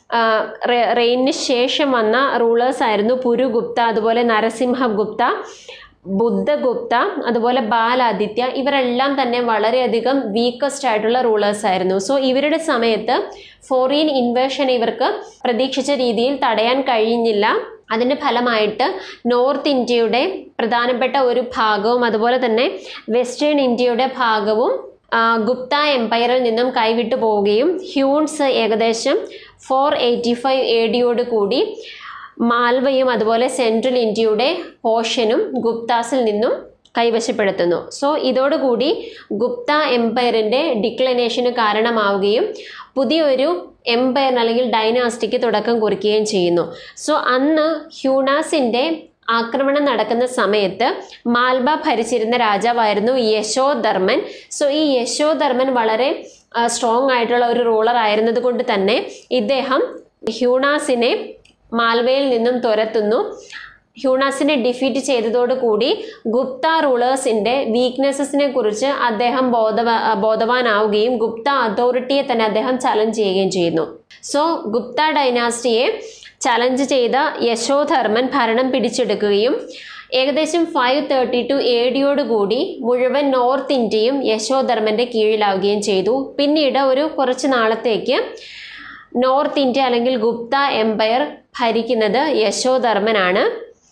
റെയിനിന് ശേഷം വന്ന റൂളേഴ്സ് ആയിരുന്നു പുരുഗുപ്ത, അതുപോലെ നരസിംഹഗുപ്ത, ബുദ്ധഗുപ്ത, അതുപോലെ ബാലാദിത്യ. ഇവരെല്ലാം തന്നെ വളരെയധികം വീക്കസ്റ്റ് ആയിട്ടുള്ള റൂളേഴ്സ് ആയിരുന്നു. സോ ഇവരുടെ സമയത്ത് ഫോറിൻ ഇൻവേഷൻ ഇവർക്ക് പ്രതീക്ഷിച്ച രീതിയിൽ തടയാൻ കഴിഞ്ഞില്ല. അതിൻ്റെ ഫലമായിട്ട് നോർത്ത് ഇന്ത്യയുടെ പ്രധാനപ്പെട്ട ഒരു ഭാഗവും അതുപോലെ തന്നെ വെസ്റ്റേൺ ഇന്ത്യയുടെ ഭാഗവും ഗുപ്ത എംപയറിൽ നിന്നും കൈവിട്ടു പോവുകയും ഹ്യൂൺസ് ഏകദേശം ഫോർ എയ്റ്റി ഫൈവ് എ ഡിയോട് കൂടി മാൽവയും അതുപോലെ സെൻട്രൽ ഇന്ത്യയുടെ പോർഷനും ഗുപ്താസിൽ നിന്നും കൈവശപ്പെടുത്തുന്നു. സോ ഇതോടുകൂടി ഗുപ്ത എംപയറിൻ്റെ ഡിക്ലനേഷന് കാരണമാവുകയും പുതിയൊരു എംപയറിന് അല്ലെങ്കിൽ ഡൈനാസ്റ്റിക്ക് തുടക്കം കുറിക്കുകയും ചെയ്യുന്നു. സോ അന്ന് ഹ്യൂണാസിൻ്റെ ആക്രമണം നടക്കുന്ന സമയത്ത് മാൽവ ഭരിച്ചിരുന്ന രാജാവായിരുന്നു യശോധർമ്മൻ. സോ ഈ യശോധർമ്മൻ വളരെ സ്ട്രോങ് ആയിട്ടുള്ള ഒരു റൂളർ ആയിരുന്നത് കൊണ്ട് തന്നെ ഇദ്ദേഹം ഹ്യൂണാസിനെ മാൽവയിൽ നിന്നും തുരത്തുന്നു. ഹ്യൂണാസിനെ ഡിഫീറ്റ് ചെയ്തതോടുകൂടി ഗുപ്ത റൂളേഴ്സിൻ്റെ വീക്ക്നെസ്സസിനെ കുറിച്ച് അദ്ദേഹം ബോധവാ ബോധവാനാവുകയും ഗുപ്ത അതോറിറ്റിയെ തന്നെ അദ്ദേഹം ചലഞ്ച് ചെയ്യുകയും ചെയ്യുന്നു. സോ ഗുപ്ത ഡൈനാസ്റ്റിയെ ചലഞ്ച് ചെയ്ത യശോധർമ്മൻ ഭരണം പിടിച്ചെടുക്കുകയും ഏകദേശം ഫൈവ് തേർട്ടി ടു എ ഡിയോട് കൂടി മുഴുവൻ നോർത്ത് ഇന്ത്യയും യശോധർമ്മൻ്റെ കീഴിലാവുകയും ചെയ്തു. പിന്നീട് ഒരു കുറച്ച് നാളത്തേക്ക് നോർത്ത് ഇന്ത്യ അല്ലെങ്കിൽ ഗുപ്ത എംപയർ ഭരിക്കുന്നത് യശോധർമ്മനാണ്.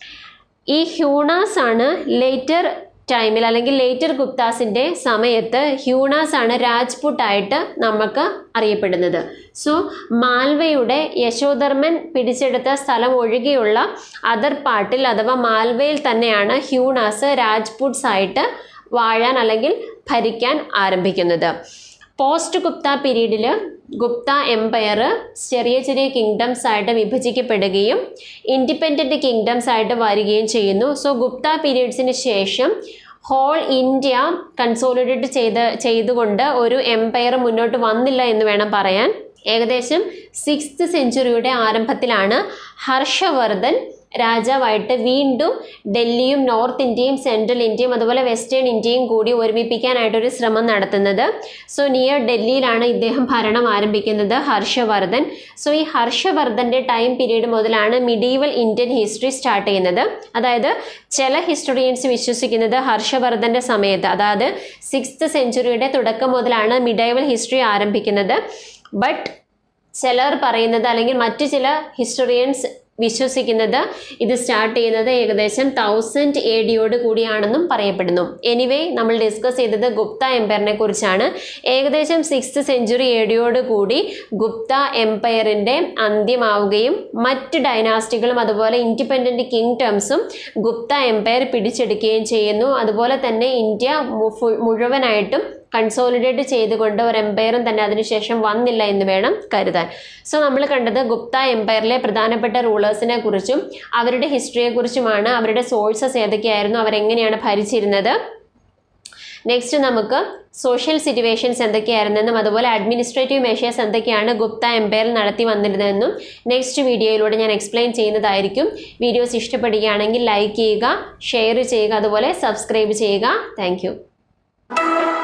ഈ ഹ്യൂണാസ് ആണ് ലേറ്റർ ടൈമിൽ അല്ലെങ്കിൽ ലേറ്റർ ഗുപ്താസിൻ്റെ സമയത്ത് ഹ്യൂണാസ് ആണ് രാജ്പുട്ടായിട്ട് നമുക്ക് അറിയപ്പെടുന്നത്. സോ മാൽവയുടെ യശോധർമ്മൻ പിടിച്ചെടുത്ത സ്ഥലം ഒഴികെയുള്ള അതർ പാർട്ടിൽ അഥവാ മാൽവയിൽ തന്നെയാണ് ഹ്യൂണാസ് രാജ്പുട്സ് ആയിട്ട് വാഴാൻ അല്ലെങ്കിൽ ഭരിക്കാൻ ആരംഭിക്കുന്നത്. പോസ്റ്റ് ഗുപ്ത പീരീഡിൽ ഗുപ്ത എംപയർ ചെറിയ ചെറിയ കിങ്ഡംസ് ആയിട്ട് വിഭജിക്കപ്പെടുകയും ഇൻഡിപെൻഡൻറ്റ് കിങ്ഡംസ് ആയിട്ട് വരികയും ചെയ്യുന്നു. സോ ഗുപ്ത പീരീഡ്സിന് ശേഷം ഹോൾ ഇന്ത്യ കൺസോളിഡേറ്റ് ചെയ്ത് ചെയ്തുകൊണ്ട് ഒരു എംപയർ മുന്നോട്ട് വന്നില്ല എന്ന് വേണം പറയാൻ. ഏകദേശം സിക്സ്ത് സെഞ്ചുറിയുടെ ആരംഭത്തിലാണ് ഹർഷവർദ്ധൻ രാജാവായിട്ട് വീണ്ടും ഡൽഹിയും നോർത്ത് ഇന്ത്യയും സെൻട്രൽ ഇന്ത്യയും അതുപോലെ വെസ്റ്റേൺ ഇന്ത്യയും കൂടി ഒരുമിപ്പിക്കാനായിട്ടൊരു ശ്രമം നടത്തുന്നത്. സോ നിയർ ഡൽഹിയിലാണ് ഇദ്ദേഹം ഭരണം ആരംഭിക്കുന്നത്, ഹർഷവർദ്ധൻ. സോ ഈ ഹർഷവർദ്ധൻ്റെ ടൈം പീരീഡ് മുതലാണ് മിഡീവൽ ഇന്ത്യൻ ഹിസ്റ്ററി സ്റ്റാർട്ട് ചെയ്യുന്നത്. അതായത് ചില ഹിസ്റ്ററിയൻസ് വിശ്വസിക്കുന്നത് ഹർഷവർദ്ധൻ്റെ സമയത്ത്, അതായത് സിക്സ്ത് സെഞ്ചുറിയുടെ തുടക്കം മുതലാണ് മിഡീവൽ ഹിസ്റ്ററി ആരംഭിക്കുന്നത്. ബട്ട് ചിലർ പറയുന്നത് അല്ലെങ്കിൽ മറ്റു ചില ഹിസ്റ്ററിയൻസ് വിശ്വസിക്കുന്നത് ഇത് സ്റ്റാർട്ട് ചെയ്യുന്നത് ഏകദേശം തൗസൻഡ് എ ഡിയോട് കൂടിയാണെന്നും പറയപ്പെടുന്നു. എനിവേ നമ്മൾ ഡിസ്കസ് ചെയ്തത് ഗുപ്ത എംപയറിനെ കുറിച്ചാണ്. ഏകദേശം സിക്സ്ത് സെഞ്ചുറി എ ഡിയോട് കൂടി ഗുപ്ത എംപയറിൻ്റെ അന്ത്യമാവുകയും മറ്റ് ഡൈനാസ്റ്റികളും അതുപോലെ ഇൻഡിപെൻഡൻറ്റ് കിങ്ഡംസും ഗുപ്ത എംപയർ പിടിച്ചെടുക്കുകയും ചെയ്യുന്നു. അതുപോലെ തന്നെ ഇന്ത്യ മുഴുവനായിട്ടും കൺസോളിഡേറ്റ് ചെയ്തുകൊണ്ട് ഒരു എംപയറും തന്നെ അതിനുശേഷം വന്നില്ല എന്ന് വേണം കരുതാൻ. സോ നമ്മൾ കണ്ടത് ഗുപ്ത എംപയറിലെ പ്രധാനപ്പെട്ട റൂളേഴ്സിനെ കുറിച്ചും അവരുടെ ഹിസ്റ്ററിയെക്കുറിച്ചുമാണ്. അവരുടെ സോഴ്സസ് ഏതൊക്കെയായിരുന്നു, അവരെങ്ങനെയാണ് ഭരിച്ചിരുന്നത്. നെക്സ്റ്റ് നമുക്ക് സോഷ്യൽ സിറ്റുവേഷൻസ് എന്തൊക്കെയായിരുന്നെന്നും അതുപോലെ അഡ്മിനിസ്ട്രേറ്റീവ് മെഷേഴ്സ് എന്തൊക്കെയാണ് ഗുപ്ത എംപയറിൽ നടത്തി വന്നിരുന്നതെന്നും നെക്സ്റ്റ് വീഡിയോയിലൂടെ ഞാൻ എക്സ്പ്ലെയിൻ ചെയ്യുന്നതായിരിക്കും. വീഡിയോസ് ഇഷ്ടപ്പെടുകയാണെങ്കിൽ ലൈക്ക് ചെയ്യുക, ഷെയർ ചെയ്യുക, അതുപോലെ സബ്സ്ക്രൈബ് ചെയ്യുക. താങ്ക്